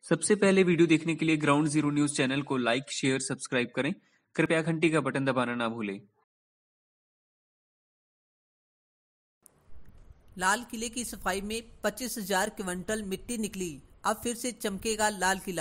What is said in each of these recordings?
सबसे पहले वीडियो देखने के लिए ग्राउंड जीरो न्यूज चैनल को लाइक, शेयर, सब्सक्राइब करें। कृपया घंटी का बटन दबाना ना भूलें। लाल किले की सफाई में 25,000 क्विंटल मिट्टी निकली, अब फिर से चमकेगा लाल किला।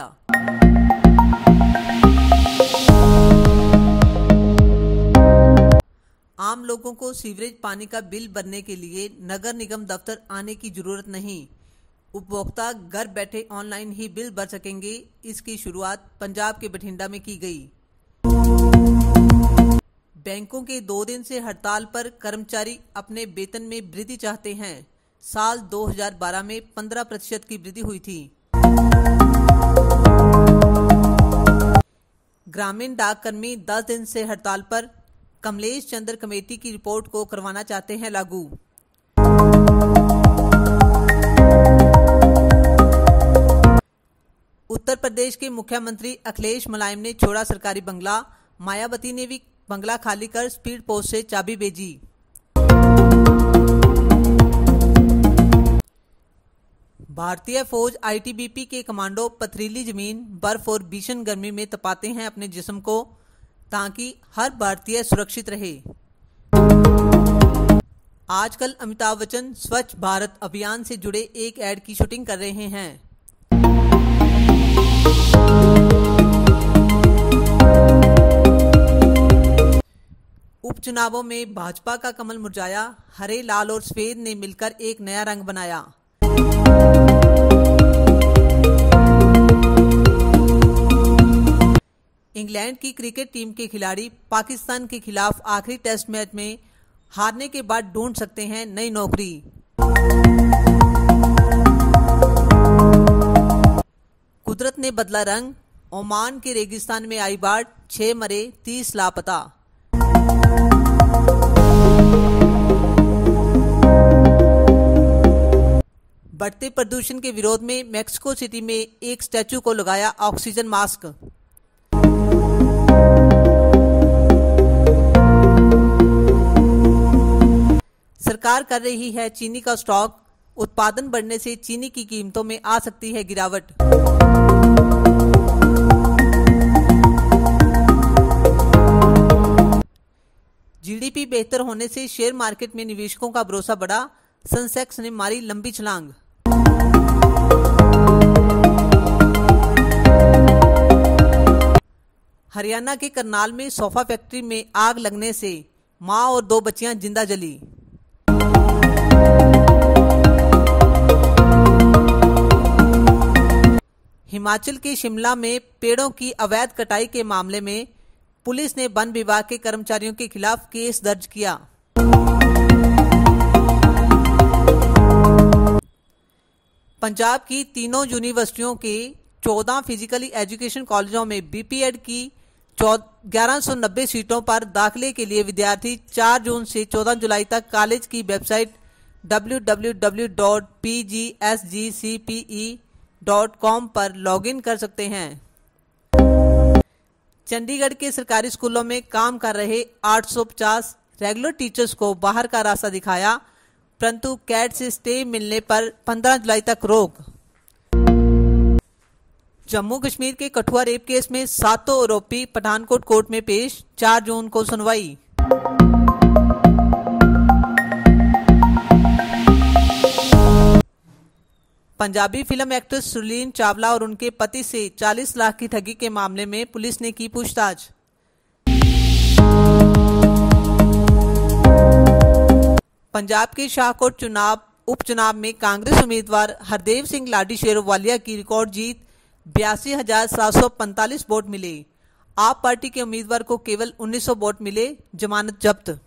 आम लोगों को सीवरेज पानी का बिल भरने के लिए नगर निगम दफ्तर आने की जरूरत नहीं। उपभोक्ता घर बैठे ऑनलाइन ही बिल भर सकेंगे। इसकी शुरुआत पंजाब के बठिंडा में की गई। बैंकों के 2 दिन से हड़ताल पर कर्मचारी अपने वेतन में वृद्धि चाहते हैं। साल 2012 में 15% की वृद्धि हुई थी। ग्रामीण डाककर्मी 10 दिन से हड़ताल पर, कमलेश चंद्र कमेटी की रिपोर्ट को करवाना चाहते हैं लागू। उत्तर प्रदेश के मुख्यमंत्री अखिलेश मुलायम ने छोड़ा सरकारी बंगला, मायावती ने भी बंगला खाली कर स्पीड पोस्ट से चाबी भेजी। भारतीय फौज आईटीबीपी के कमांडो पथरीली जमीन, बर्फ और भीषण गर्मी में तपाते हैं अपने जिस्म को ताकि हर भारतीय सुरक्षित रहे। आजकल अमिताभ बच्चन स्वच्छ भारत अभियान से जुड़े एक ऐड की शूटिंग कर रहे हैं। उपचुनावों में भाजपा का कमल मुरझाया, हरे, लाल और सफेद ने मिलकर एक नया रंग बनाया। इंग्लैंड की क्रिकेट टीम के खिलाड़ी पाकिस्तान के खिलाफ आखिरी टेस्ट मैच में हारने के बाद ढूंढ सकते हैं नई नौकरी। कुदरत ने बदला रंग, ओमान के रेगिस्तान में आई बाढ़, 6 मरे, 30 लापता। बढ़ते प्रदूषण के विरोध में मैक्सिको सिटी में एक स्टैचू को लगाया ऑक्सीजन मास्क। सरकार कर रही है चीनी का स्टॉक, उत्पादन बढ़ने से चीनी की कीमतों में आ सकती है गिरावट। जीडीपी बेहतर होने से शेयर मार्केट में निवेशकों का भरोसा बढ़ा, सेंसेक्स ने मारी लंबी छलांग। हरियाणा के करनाल में सोफा फैक्ट्री में आग लगने से मां और 2 बच्चियां जिंदा जली। हिमाचल के शिमला में पेड़ों की अवैध कटाई के मामले में पुलिस ने वन विभाग के कर्मचारियों के खिलाफ केस दर्ज किया। पंजाब की तीनों यूनिवर्सिटियों के 14 फिजिकली एजुकेशन कॉलेजों में बीपीएड की 1190 सीटों पर दाखिले के लिए विद्यार्थी 4 जून से 14 जुलाई तक कॉलेज की वेबसाइट www.pgscpe.com पर लॉगिन कर सकते हैं। चंडीगढ़ के सरकारी स्कूलों में काम कर रहे 850 रेगुलर टीचर्स को बाहर का रास्ता दिखाया, परंतु कैट से स्टे मिलने पर 15 जुलाई तक रोक। जम्मू कश्मीर के कठुआ रेप केस में 7 आरोपी पठानकोट कोर्ट में पेश, 4 जून को सुनवाई। पंजाबी फिल्म एक्ट्रेस सुरलीन चावला और उनके पति से 40 लाख की ठगी के मामले में पुलिस ने की पूछताछ। पंजाब के शाहकोट उपचुनाव में कांग्रेस उम्मीदवार हरदेव सिंह लाडी शेरोवालिया की रिकॉर्ड जीत, 82,745 वोट मिले। आप पार्टी के उम्मीदवार को केवल 1900 वोट मिले, जमानत जब्त।